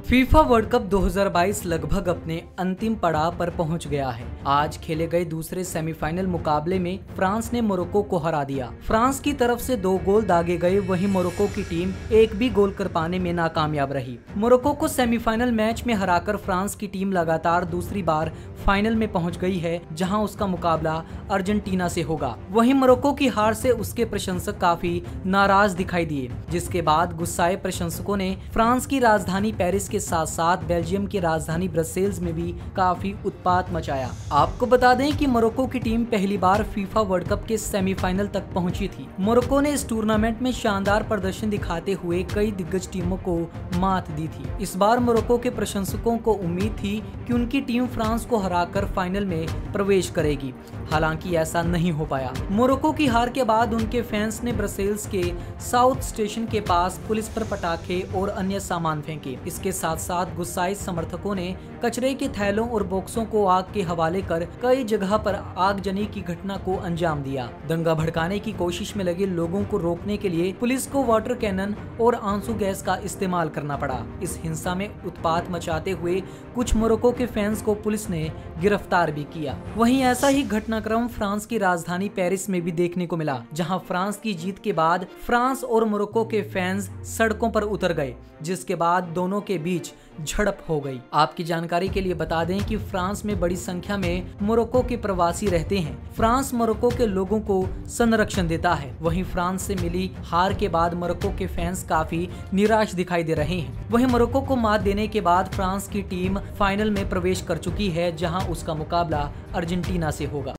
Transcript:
FIFA World cup 2022 लगभग अपने अंतिम पड़ाव पर पहुंच गया है। आज खेले गए दूसरे सेमीफाइनल मुकाबले में फ्रांस ने मोरक्को को हरा दिया। फ्रांस की तरफ से 2 गोल दागे गए, वहीं मोरक्को की टीम एक भी गोल कर पाने में नाकामयाब रही। मोरक्को को सेमीफाइनल मैच में हराकर फ्रांस की टीम लगातार दूसरी बार फाइनल में पहुंच गई है, जहां उसका मुकाबला अर्जेंटीना से होगा। वहीं मोरक्को की हार से उसके प्रशंसक काफी नाराज दिखाई दिए, जिसके बाद गुस्साए प्रशंसकों ने फ्रांस की राजधानी पेरिस के साथ साथ बेल्जियम की राजधानी ब्रसेल्स में भी काफी उत्पात मचाया। आपको बता दें कि मोरक्को की टीम पहली बार फीफा वर्ल्ड कप के सेमीफाइनल तक पहुंची थी। मोरक्को ने इस टूर्नामेंट में शानदार प्रदर्शन दिखाते हुए कई दिग्गज टीमों को मात दी थी। इस बार मोरक्को के प्रशंसकों को उम्मीद थी कि उनकी टीम फ्रांस को हराकर फाइनल में प्रवेश करेगी, हालांकि ऐसा नहीं हो पाया। मोरक्को की हार के बाद उनके फैंस ने ब्रसेल्स के साउथ स्टेशन के पास पुलिस पर पटाखे और अन्य सामान फेंके। इसके साथ साथ गुस्साए समर्थकों ने कचरे के थैलों और बॉक्सों को आग के हवाले कर कई जगह पर आगजनी की घटना को अंजाम दिया। दंगा भड़काने की कोशिश में लगे लोगों को रोकने के लिए पुलिस को वाटर कैनन और आंसू गैस का इस्तेमाल करना पड़ा। इस हिंसा में उत्पात मचाते हुए कुछ मोरक्को के फैंस को पुलिस ने गिरफ्तार भी किया। वहीं ऐसा ही घटनाक्रम फ्रांस की राजधानी पेरिस में भी देखने को मिला, जहां फ्रांस की जीत के बाद फ्रांस और मोरक्को के फैंस सड़कों पर उतर गए, जिसके बाद दोनों के बीच झड़प हो गई। आपकी जानकारी के लिए बता दें कि फ्रांस में बड़ी संख्या में मोरक्को के प्रवासी रहते हैं। फ्रांस मोरक्को के लोगों को संरक्षण देता है। वहीं फ्रांस से मिली हार के बाद मोरक्को के फैंस काफी निराश दिखाई दे रहे हैं। वहीं मोरक्को को मात देने के बाद फ्रांस की टीम फाइनल में प्रवेश कर चुकी है, जहां उसका मुकाबला अर्जेंटीना से होगा।